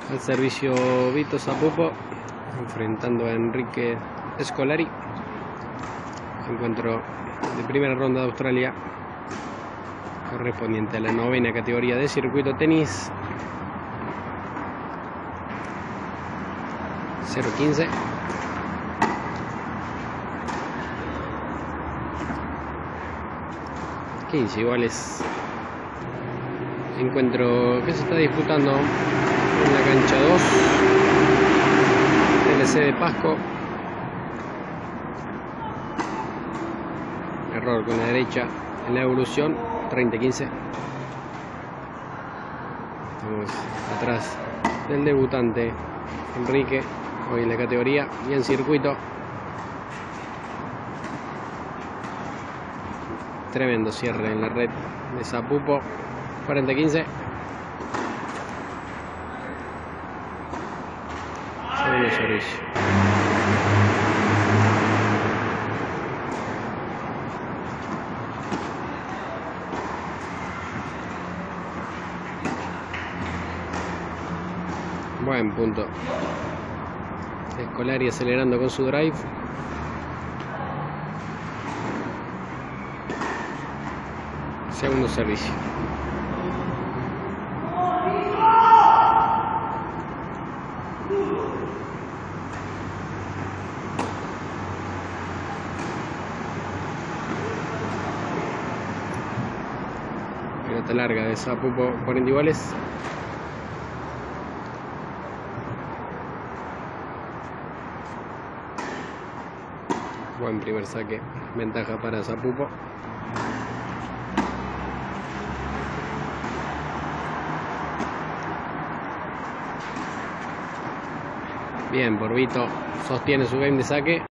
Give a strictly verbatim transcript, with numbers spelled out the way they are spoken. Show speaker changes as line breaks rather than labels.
Al servicio Vito Zapupo, enfrentando a Enrique Scolari. Encuentro de primera ronda de Australia, correspondiente a la novena categoría de circuito tenis. cero quince. quince iguales. Encuentro que se está disputando en la cancha dos, T L C de Pasco. Error con la derecha en la evolución, treinta quince. Estamos atrás del debutante Enrique, hoy en la categoría y en circuito. Tremendo cierre en la red de Zapupo, cuarenta quince. Segundo servicio. Buen punto. Scolari acelerando con su drive. Segundo servicio. Pelota larga de Zapupo, cuarenta iguales. Buen primer saque, ventaja para Zapupo. Bien por Vito, sostiene su game de saque.